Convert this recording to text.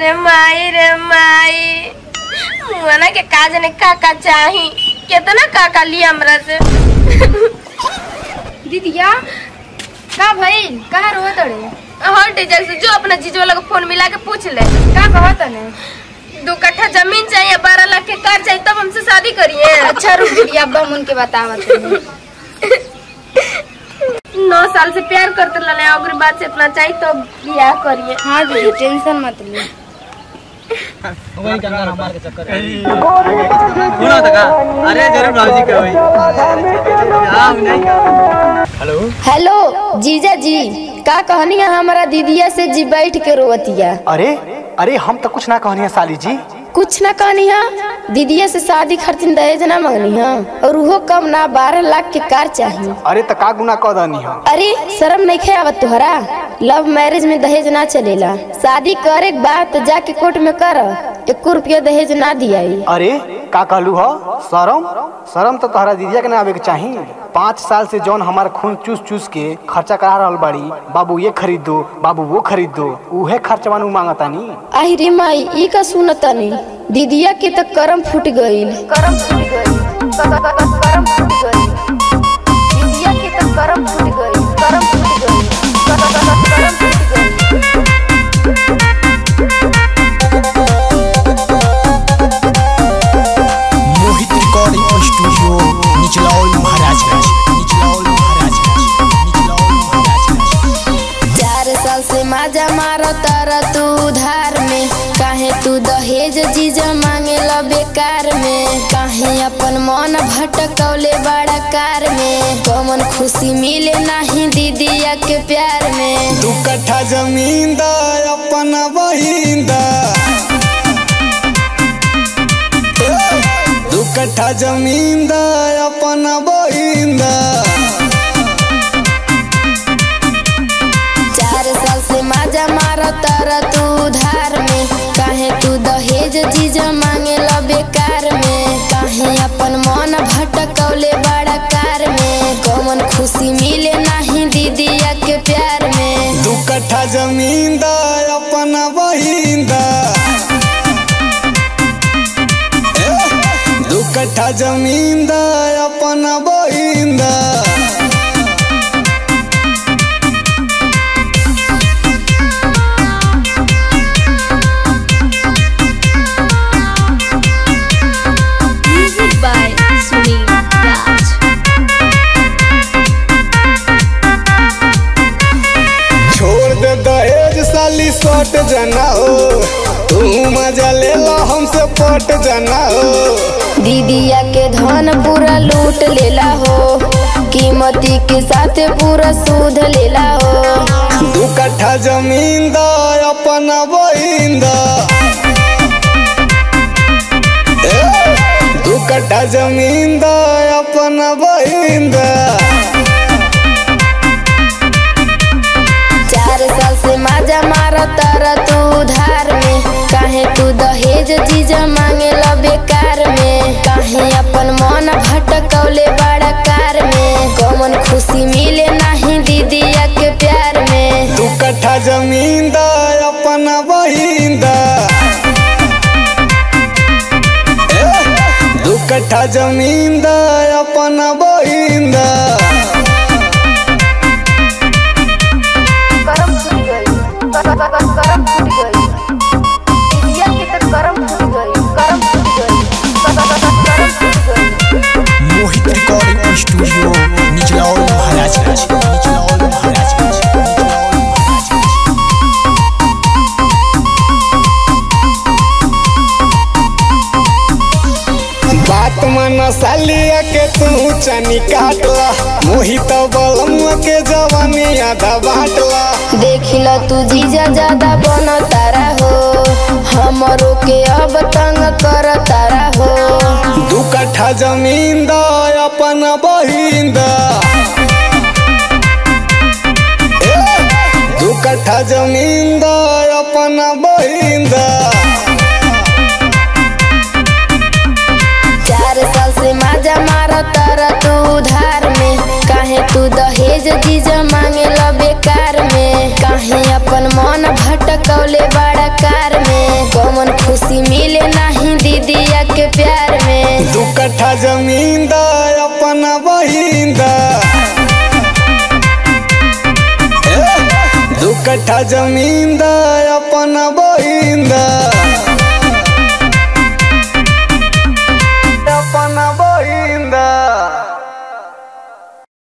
अरे माई रे माई मुआना के काज ने काका चाही कितना काका लिया हमरा से। दीदिया का भइल कहाँ रोत रे? हाँ टीचर से जो अपना जीजू वाला को फोन मिला के पूछ ले का कहत ने? 2 कट्ठा जमीन चाहिए 12 लाख के कार चाहिए तब हमसे शादी करिए। अच्छा रुक दीदी अब्बा मुन के बतावत 9 साल से प्यार करते लले और बात से इतना चाहिए तो ब्याह करिए। हाँ दीदी टेंशन मत ले। वही कंगाल मार के चक्कर सुना था का? अरे जरूर बाबूजी के होई। हां नहीं। हेलो हेलो जीजा जी का कहनी है हमारा दीदिया से जी बैठ के रोवतिया? अरे हम तो कुछ ना कहनी है साली जी। कुछ ना कहनी है दीदिया से शादी खातिर दहेज ना मांगनी है और वो कम ना 12 लाख के कार चाहिए। अरे तो का गुना कह दनी है? अरे शर्म नहीं खे आवत तुहरा? लव मैरिज में दहेज ना चलेला। शादी करे के बाद तो जाके कोर्ट में कर 1 रुपया दहेज ना दिया। अरे का कहलू हो? शर्म तो तोहरा दीदिया के ना आवे के चाहिए। 5 साल से जौन हमार खून चूस चूस के खर्चा करा रहल बाड़ी, बाबू ये खरीद दो बाबू वो खरीद दो, उहे खर्चवा नु मांगतानी। आई रे माई ई का सुनतानी दीदिया के तो करम फूट गईल। करम फूट गईल दीदिया के तो करम फूट गईल। करम फूट गईल। Mohit recording studio Nichlaul Maharajganj. 4 साल से माजा मारो तारा तू उधार में, काहे तू दहेज जीजा मांगे ला बेकार में, काहे अपन मन भटकौले बड़ा कार में, कौन खुशी मिले नहीं दीदिया के प्यार में। 2 कट्ठा जमीन दा अपना बहिन दा, 2 कट्ठा जमीन दा अपना बहिन दा। 4 साल से माजा मारो तारा तू उधार में, काहे तू दहेज जीजा मांगे ला बेकार में, काहे अपन मन भटकौले बड़ा कार में, कौन खुशी मिले नहीं दीदिया के प्यार में। 2 कट्ठा जमीन दा अपना बहिन दा, 2 कट्ठा जमीन दा अपना बहिन दा। पट जाना हो तू मजा ले ला हमसे पट जाना हो। दीदिया के धन पूरा लूट लेला हो, कीमती के साथ पूरा सूद लेला हो। 2 कट्ठा जमीन दा अपना बहिन दा, 2 कट्ठा जमीन दा अपना बहिन दा। 4 साल से माजा मारो तारा तू उधार में, काहे तू दहेज जीजा मांगे ला बेकार में, काहे अपन मन भटकौले बड़ा कार में, कौन खुशी मिले नहीं दीदिया के प्यार में। 2 कट्ठा जमीन दा अपना बहिन दा, 2 कट्ठा जमीन दा अपना बहिन दा। Mohit recording studio Nichlaul Maharajganj. बात मन सालिया के तू चनी काटला, मोहित बलमुआ के जवानी आधा बाटला। देखिला तू जीजा ज्यादा बन तारा हो, हमरो के अब तंग कर तारा हो। 2 कट्ठा जमीन दा अपना बहिन दा, 2 कट्ठा जमीन दा अपना बहिन दा। 4 साल से माजा मारो तारा तू उधार में, काहे तू दहेज जीजा मांगे ला बेकार में, काहे काहे अपन मन भटकौले बड़ा कार में कौन खुशी मिले नहीं दीदिया के प्यार में 2 कट्ठा जमीन दा अपना बहिन दा 2 कट्ठा जमीन दा अपना बहिन दा